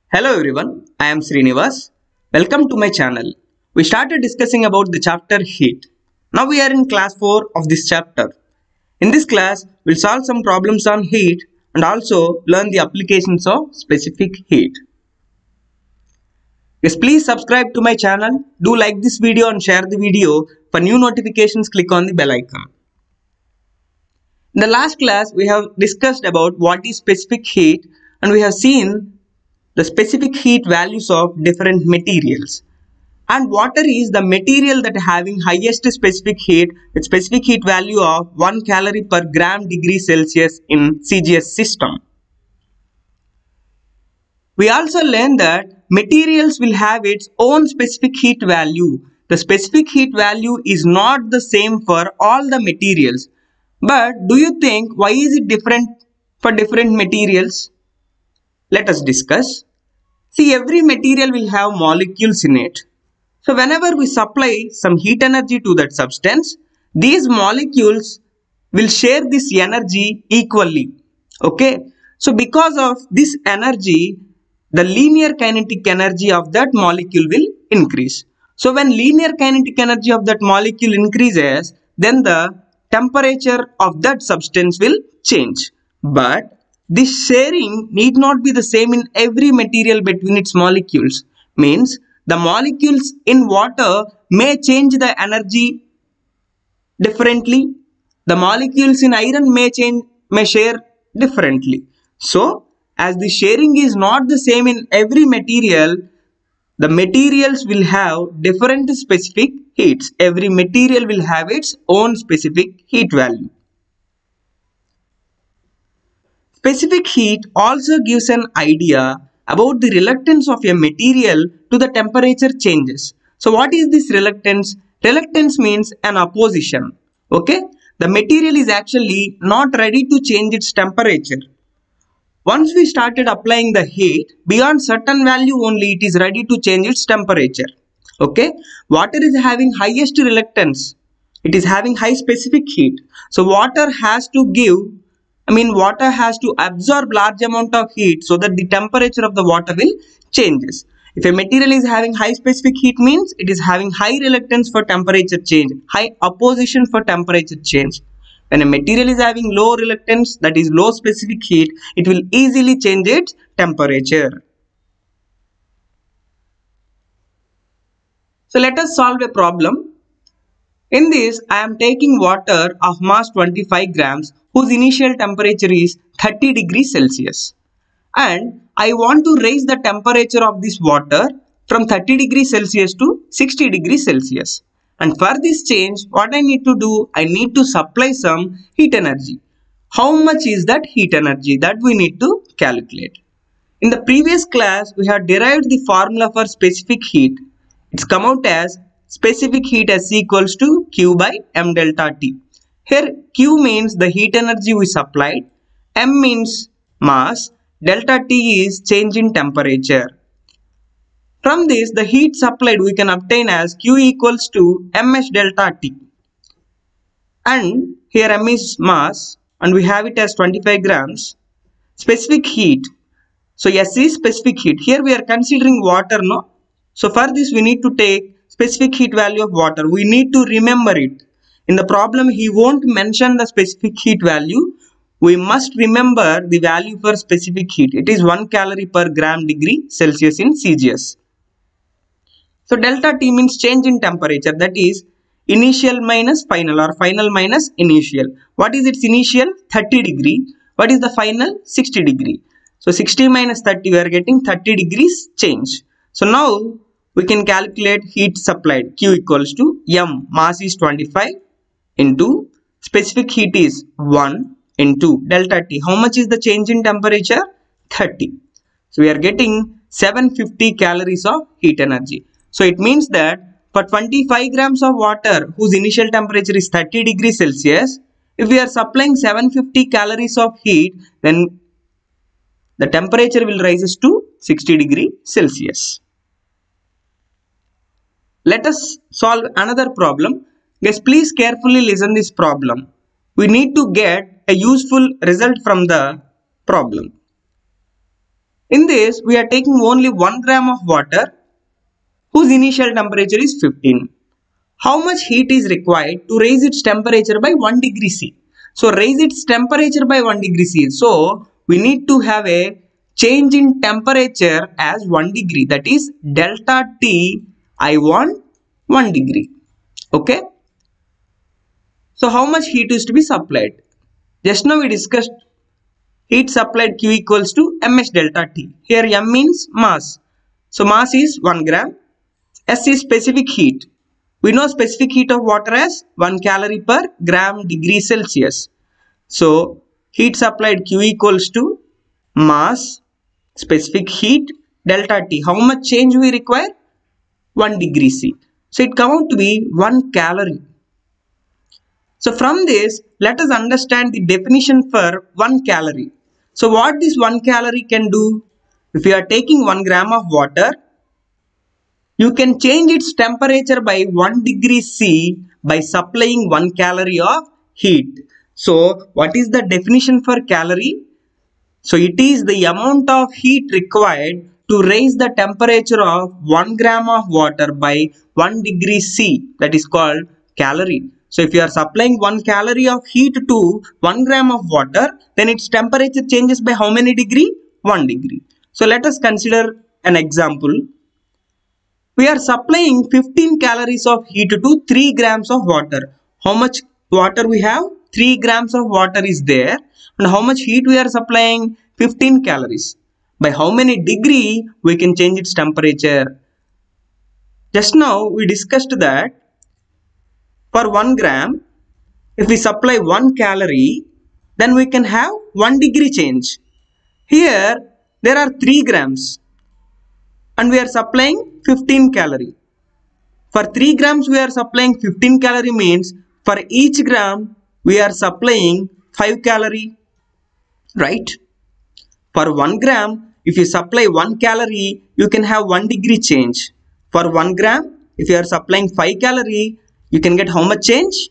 Hello everyone, I am Srinivas. Welcome to my channel. We started discussing about the chapter heat. Now we are in class 4 of this chapter. In this class, we'll solve some problems on heat and also learn the applications of specific heat. Yes, please subscribe to my channel. Do like this video and share the video. For new notifications, click on the bell icon. In the last class, we have discussed about what is specific heat and we have seen the specific heat values of different materials. And water is the material that having highest specific heat with specific heat value of 1 calorie per gram degree Celsius in CGS system. We also learned that materials will have its own specific heat value. The specific heat value is not the same for all the materials. But do you think why is it different for different materials? Let us discuss. See, every material will have molecules in it. So whenever we supply some heat energy to that substance, these molecules will share this energy equally. Okay. So because of this energy, the linear kinetic energy of that molecule will increase. So when linear kinetic energy of that molecule increases, then the temperature of that substance will change. But this sharing need not be the same in every material between its molecules. Means the molecules in water may change the energy differently. The molecules in iron may share differently. So as the sharing is not the same in every material, the materials will have different specific heats. Every material will have its own specific heat value. Specific heat also gives an idea about the reluctance of a material to the temperature changes. So what is this reluctance? Reluctance means an opposition. Okay? The material is actually not ready to change its temperature. Once we started applying the heat, beyond certain value only it is ready to change its temperature. Okay? Water is having highest reluctance. It is having high specific heat. So water has to absorb large amount of heat so that the temperature of the water will changes. If a material is having high specific heat means it is having high reluctance for temperature change, high opposition for temperature change. When a material is having low reluctance, that is low specific heat, it will easily change its temperature. So let us solve a problem. In this, I am taking water of mass 25 grams whose initial temperature is 30 degrees Celsius. And I want to raise the temperature of this water from 30 degrees Celsius to 60 degrees Celsius. And for this change, what I need to do, I need to supply some heat energy. How much is that heat energy? That we need to calculate. In the previous class, we have derived the formula for specific heat. It's come out as specific heat S equals to Q by M delta T. Here Q means the heat energy we supplied, M means mass, delta T is change in temperature. From this, the heat supplied we can obtain as Q equals to Ms delta T. And here M is mass and we have it as 25 grams. Specific heat. So S is specific heat. Here we are considering water, no? So for this we need to take specific heat value of water. We need to remember it. In the problem he won't mention the specific heat value. We must remember the value for specific heat. It is 1 calorie per gram degree Celsius in CGS. So delta T means change in temperature, that is initial minus final or final minus initial. What is its initial? 30 degree. What is the final? 60 degree. So 60 minus 30 we are getting 30 degrees change. So now we can calculate heat supplied. Q equals to M, mass is 25 into specific heat is 1 into delta T. How much is the change in temperature? 30. So we are getting 750 calories of heat energy. So it means that for 25 grams of water whose initial temperature is 30 degrees Celsius, if we are supplying 750 calories of heat, then the temperature will rise to 60 degrees Celsius. Let us solve another problem. Guys, please carefully listen this problem. We need to get a useful result from the problem. In this, we are taking only 1 gram of water whose initial temperature is 15. How much heat is required to raise its temperature by 1 degree C? So raise its temperature by 1 degree C. So we need to have a change in temperature as 1 degree. That is delta T, I want 1 degree. Okay. So how much heat is to be supplied? Just now we discussed heat supplied Q equals to ms delta T. Here M means mass. So mass is 1 gram. S is specific heat. We know specific heat of water as 1 calorie per gram degree Celsius. So heat supplied Q equals to mass, specific heat, delta T. How much change we require? 1 degree C. So it comes out to be 1 calorie. So from this, let us understand the definition for 1 calorie. So what this 1 calorie can do? If you are taking 1 gram of water, you can change its temperature by 1 degree C by supplying 1 calorie of heat. So what is the definition for calorie? So it is the amount of heat required to raise the temperature of 1 gram of water by 1 degree C. That is called calorie. So if you are supplying 1 calorie of heat to 1 gram of water, then its temperature changes by how many degree? 1 degree. So let us consider an example. We are supplying 15 calories of heat to 3 grams of water. How much water we have? 3 grams of water is there. And how much heat we are supplying? 15 calories. By how many degree we can change its temperature? Just now we discussed that for 1 gram, if we supply 1 calorie, then we can have 1 degree change. Here there are 3 grams and we are supplying 15 calorie. For 3 grams we are supplying 15 calorie means for each gram we are supplying 5 calorie, right? For 1 gram, if you supply 1 calorie, you can have 1 degree change. For 1 gram, if you are supplying 5 calorie, you can get how much change?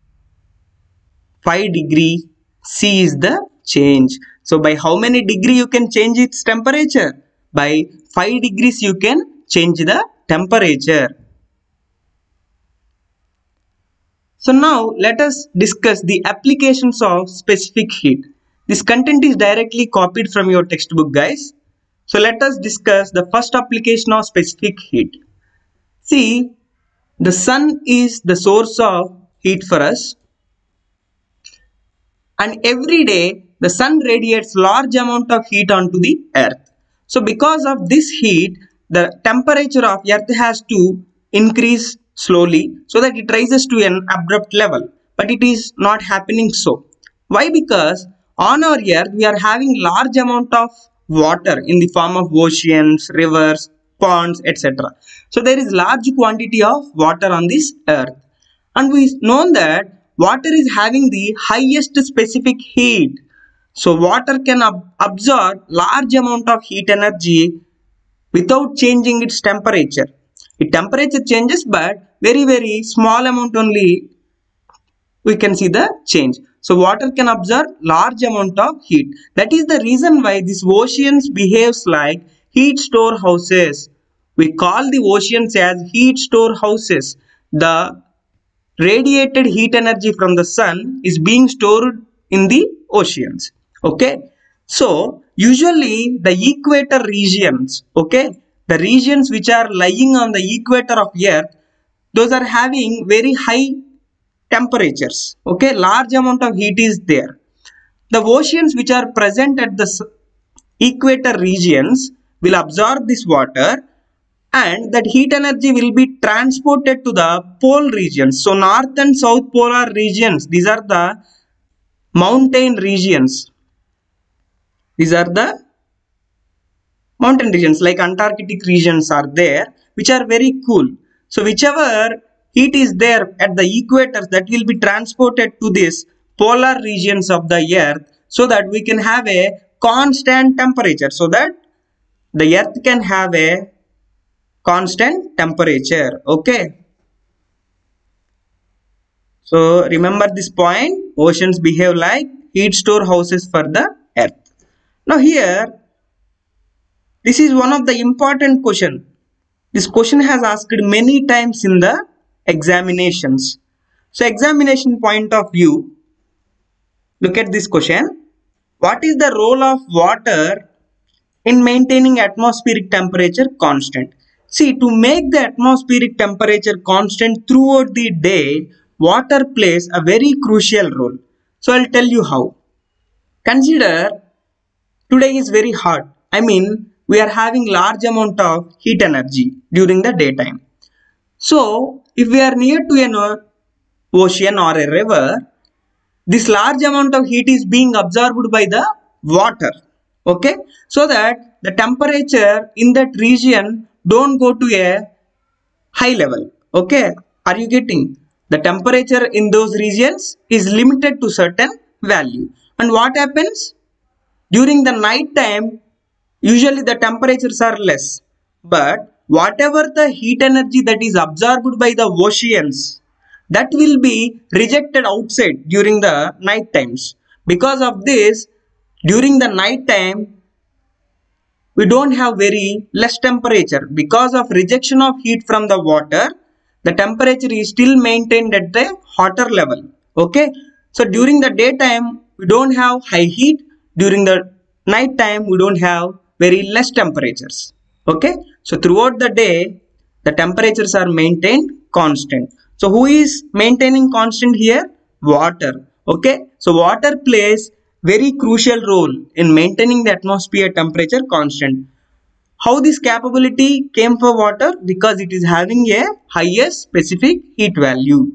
5 degree C is the change. So by how many degree you can change its temperature? By 5 degrees you can change the temperature. So now let us discuss the applications of specific heat. This content is directly copied from your textbook, guys. So let us discuss the first application of specific heat. See, the sun is the source of heat for us. And every day the sun radiates large amount of heat onto the earth. So because of this heat, the temperature of earth has to increase slowly so that it rises to an abrupt level. But it is not happening so. Why? Because on our earth we are having large amount of water in the form of oceans, rivers, ponds, etc. So there is large quantity of water on this earth. And we know that water is having the highest specific heat. So water can absorb large amount of heat energy without changing its temperature. Its temperature changes, but very small amount only we can see the change. So water can absorb large amount of heat. That is the reason why these oceans behaves like heat storehouses. We call the oceans as heat storehouses. The radiated heat energy from the sun is being stored in the oceans. Okay. So usually the equator regions, okay, the regions which are lying on the equator of earth, those are having very high temperatures. Okay, large amount of heat is there. The oceans which are present at the equator regions will absorb this water, and that heat energy will be transported to the pole regions. So north and south polar regions, these are the mountain regions. These are the mountain regions, like Antarctic regions are there, which are very cool. So whichever heat is there at the equators, that will be transported to this polar regions of the earth, so that we can have a constant temperature, so that the earth can have a constant temperature. Okay. So remember this point, oceans behave like heat storehouses for the earth. Now here This is one of the important question. This question has asked many times in the examinations. So examination point of view, look at this question. What is the role of water in maintaining atmospheric temperature constant? See, to make the atmospheric temperature constant throughout the day, water plays a very crucial role. So I'll tell you how. Consider today is very hot. I mean, we are having large amount of heat energy during the daytime. So if we are near to an ocean or a river, this large amount of heat is being absorbed by the water. Okay, so that the temperature in that region don't go to a high level. Okay, are you getting? The temperature in those regions is limited to certain value. And what happens? During the night time, usually the temperatures are less. But whatever the heat energy that is absorbed by the oceans, that will be rejected outside during the night times. Because of this, during the night time, we don't have very less temperature. Because of rejection of heat from the water, the temperature is still maintained at the hotter level. Okay, so during the daytime we don't have high heat, during the night time we don't have very less temperatures. Okay, so throughout the day the temperatures are maintained constant. So who is maintaining constant here? Water. Okay, so water plays very crucial role in maintaining the atmosphere temperature constant. How this capability came for water? Because it is having a higher specific heat value.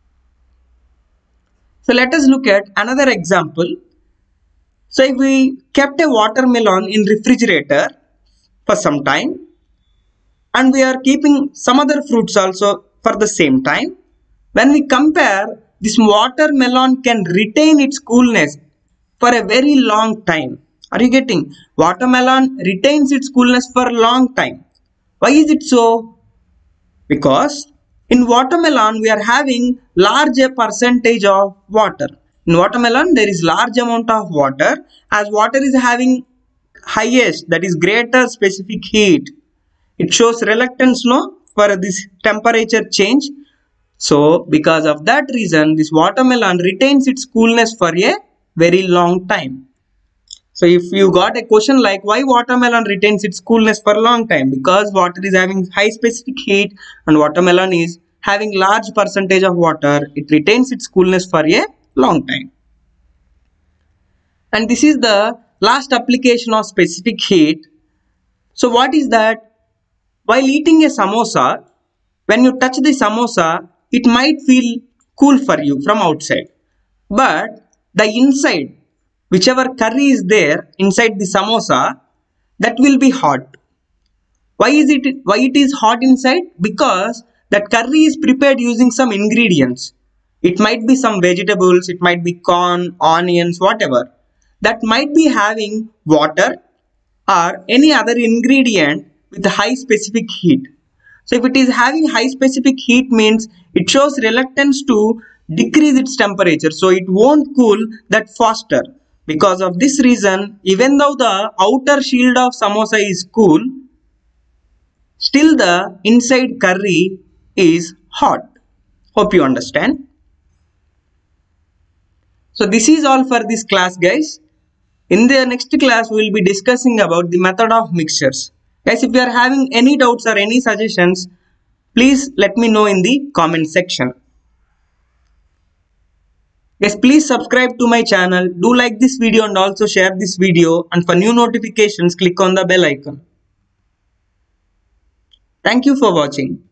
So let us look at another example. So if we kept a watermelon in refrigerator for some time and we are keeping some other fruits also for the same time, when we compare, this watermelon can retain its coolness for a very long time. Are you getting? Watermelon retains its coolness for a long time. Why is it so? Because in watermelon we are having larger percentage of water. In watermelon there is large amount of water. As water is having highest, that is greater specific heat, it shows reluctance no for this temperature change. So because of that reason, this watermelon retains its coolness for a very long time. So if you got a question like why watermelon retains its coolness for a long time, because water is having high specific heat and watermelon is having large percentage of water, it retains its coolness for a long time. And this is the last application of specific heat. So what is that? While eating a samosa, when you touch the samosa, it might feel cool for you from outside. But the inside, whichever curry is there inside the samosa, that will be hot. Why it is hot inside? Because that curry is prepared using some ingredients. It might be some vegetables, it might be corn, onions, whatever. That might be having water or any other ingredient with high specific heat. So if it is having high specific heat means it shows reluctance to decrease its temperature. So it won't cool that faster. Because of this reason, even though the outer shield of samosa is cool, still the inside curry is hot. Hope you understand. So this is all for this class, guys. In the next class, we will be discussing about the method of mixtures. Guys, if you are having any doubts or any suggestions, please let me know in the comment section. Guys, please subscribe to my channel. Do like this video and also share this video. And for new notifications, click on the bell icon. Thank you for watching.